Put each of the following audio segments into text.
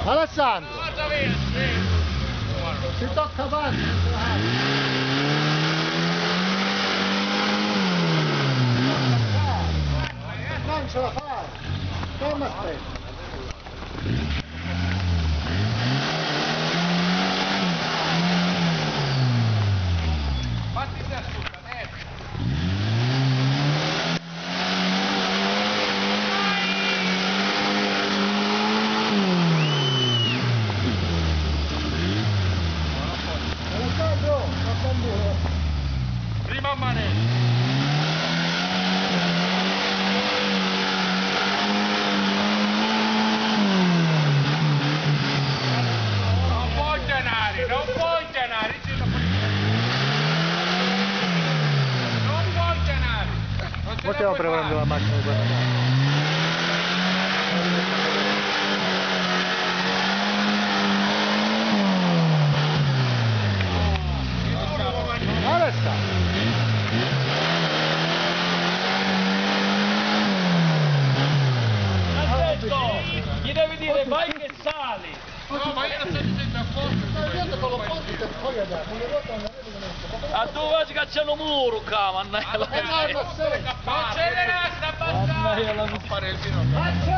Alessandro! Si tocca avanti! Non ce la fai! Come aspetta? Fatti te assolutamente! Prima manetta! Non puoi genare! Non puoi genare! Possiamo preparare la macchina di guardare. Alessandro! Gli devi dire vai che sali! No, ma io non sto dicendo a A tu vai cacciano muro qua, mannaggia! Ma accelera, sta abbassando! Non fare il vino!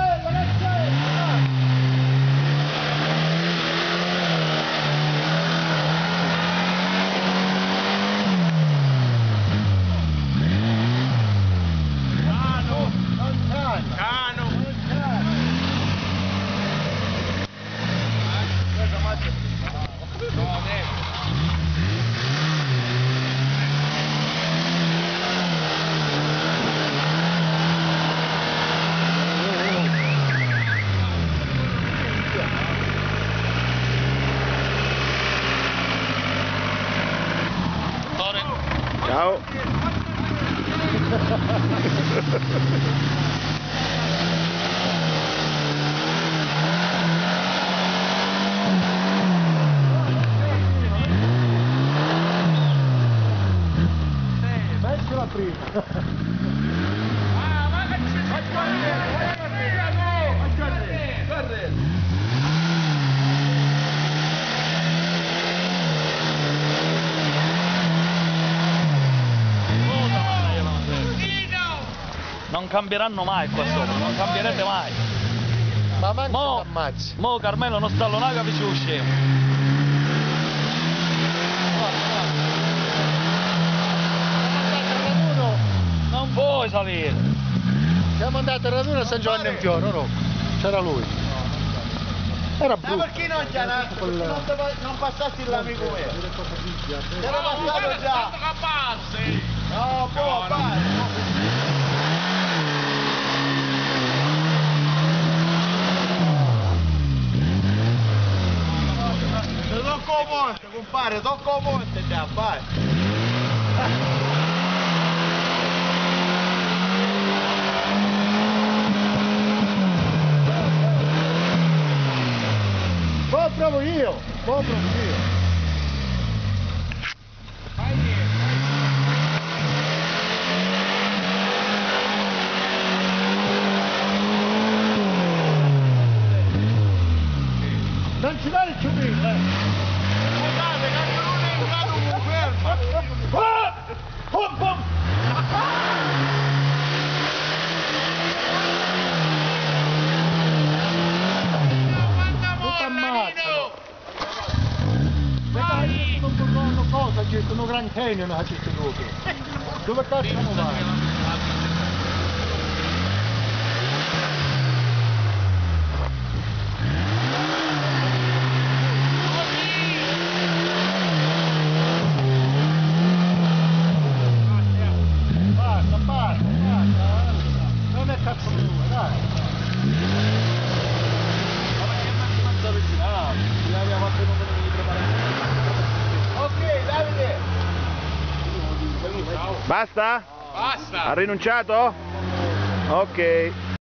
Ciao! Mettila prima! Non cambieranno mai qua sopra, non cambierete mai. Ma manco ammazzi. Mo Carmelo non sta all'onaga vicino scemo. Non puoi salire. Siamo andati a raduno a San Giovanni in Fiore, no? C'era lui. Era brutto. Ma perché non c'è non passassi l'amico mio? C'era passato già! No, può fare! Tocco monte, compare, tocco monte già, vai! Poi provo io! Non ci dare il ciubino, Guardate, non è in grado di ferma! Pum pum! Cosa c'è? Sono Grand Canyon a questo luogo. Dove cazzo vai? Basta. Non è cazzo mio, dai. Ok, Davide! Basta? Basta! Ha rinunciato? Ok.